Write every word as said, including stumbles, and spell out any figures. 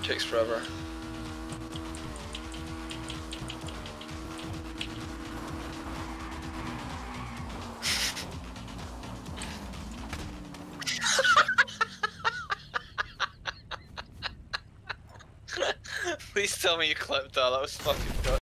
takes forever. Please tell me you clipped that. That was fucking good.